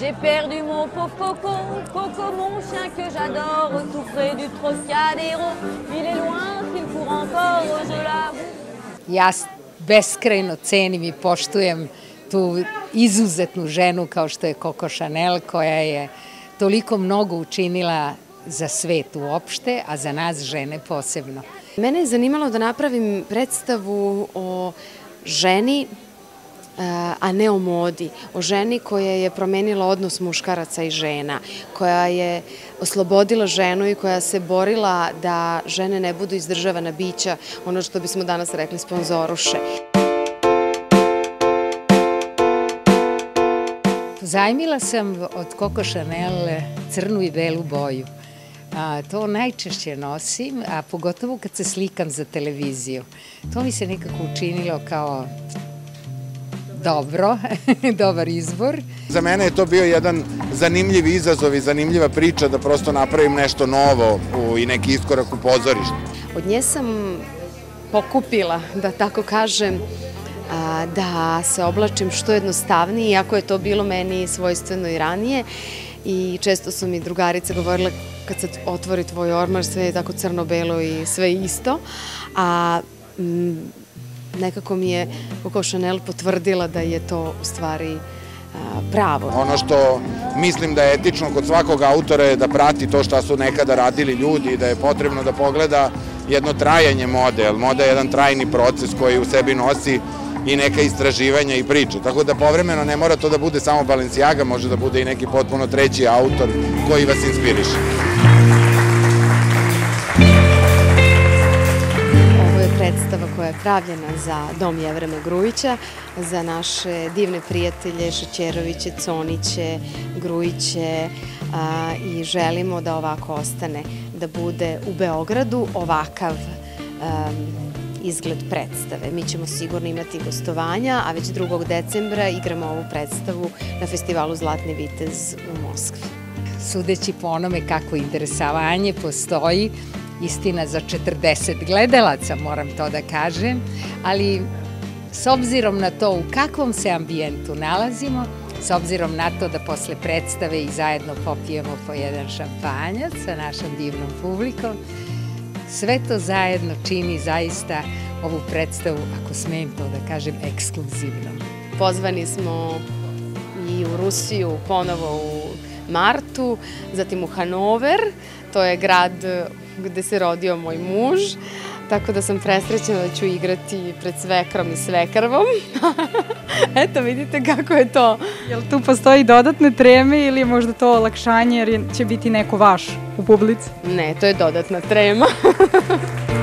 J'ai perdu mon pauvre Coco, Coco mon chien que j'adore, tout près du Trocadéro. Il est loin, qu'il court encore, je l'avoue. Ja beskrajno cenim i poštujem tu izuzetnu ženu kao što je Coco Chanel, koja je toliko mnogo učinila za svet uopšte, a za nas žene posebno. Mene je zanimalo da napravim predstavu o ženi, a ne o modi, o ženi koja je promenila odnos muškaraca i žena, koja je oslobodila ženu i koja se borila da žene ne budu izdržavana bića, ono što bismo danas rekli sponzoruše. Pozajmila sam od Coco Chanel crnu i belu boju. To najčešće nosim, a pogotovo kad se slikam za televiziju. To mi se nekako učinilo kao dobro, dobar izbor. Za mene je to bio jedan zanimljiv izazov i zanimljiva priča da prosto napravim nešto novo i neki iskorak u pozorištu. Od nje sam pokupila, da tako kažem, da se oblačim što jednostavnije, iako je to bilo meni svojstveno i ranije. I često su mi drugarice govorile kad se otvori tvoj ormar sve je tako crno-belo i sve isto, a nekako mi je Coco Chanel potvrdila da je to u stvari pravo. Ono što mislim da je etično kod svakog autora je da prati to šta su nekada radili ljudi i da je potrebno da pogleda jedno trajanje mode, jer moda je jedan trajni proces koji u sebi nosi i neka istraživanja i priče. Tako da povremeno ne mora to da bude samo Balenciaga, može da bude i neki potpuno treći autor koji vas inspiriše. Ovo je predstava koja je pravljena za Dom Jevrema Grujića, za naše divne prijatelje Šećeroviće, Coniće, Grujiće i želimo da ovako ostane, da bude u Beogradu ovakav izgled predstave. Mi ćemo sigurno imati gostovanja, a već 2. decembra igramo ovu predstavu na festivalu Zlatni vitez u Moskvi. Sudeći po onome kako interesovanje postoji, istina za 40 gledalaca, moram to da kažem, ali s obzirom na to u kakvom se ambijentu nalazimo, s obzirom na to da posle predstave i zajedno popijemo po jedan šampanjac sa našom divnom publikom, sve to zajedno čini zaista ovu predstavu, ako smijem to da kažem, ekskluzivnom. Pozvani smo i u Rusiju ponovo u martu, zatim u Hanover, to je grad gde se rodio moj muž, tako da sam presrećena da ću igrati pred svekrom i svekrvom. Eto, vidite kako je to. Jel tu postoji dodatne treme ili je možda to olakšanje jer će biti neko vaš u publici? Ne, to je dodatna trema.